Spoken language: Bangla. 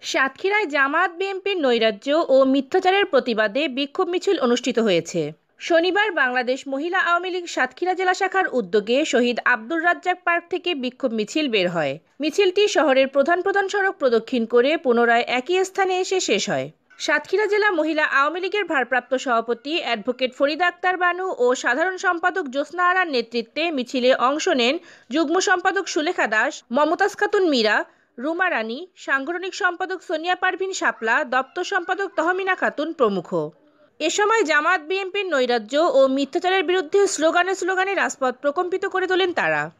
সাতক্ষীরায় জামায়াত বিএনপির নৈরাজ্য ও মিথ্যাচারের প্রতিবাদে বিক্ষোভ মিছিল অনুষ্ঠিত হয়েছে। শনিবার বাংলাদেশ মহিলা আওয়ামী লীগ সাতক্ষীরা জেলা শাখার উদ্যোগে শহীদ আব্দুর রাজ্জাক পার্ক থেকে বিক্ষোভ মিছিল বের হয়। মিছিলটি শহরের প্রধান প্রধান সড়ক প্রদক্ষিণ করে পুনরায় একই স্থানে এসে শেষ হয়। সাতক্ষীরা জেলা মহিলা আওয়ামী লীগের ভারপ্রাপ্ত সভাপতি অ্যাডভোকেট ফরিদা আক্তার বানু ও সাধারণ সম্পাদক জ্যোৎস্না আরার নেতৃত্বে মিছিলে অংশ নেন যুগ্ম সম্পাদক সুলেখা দাস, মমতাজ খাতুন মীরা, রুমা রানী, সাংগঠনিক সম্পাদক সোনিয়া পারভীন শাপলা, দপ্তর সম্পাদক তহমিনা খাতুন প্রমুখ। এ সময় জামায়াত বিএনপির নৈরাজ্য ও মিথ্যাচারের বিরুদ্ধে স্লোগানে স্লোগানে রাজপথ প্রকম্পিত করে তোলেন তারা।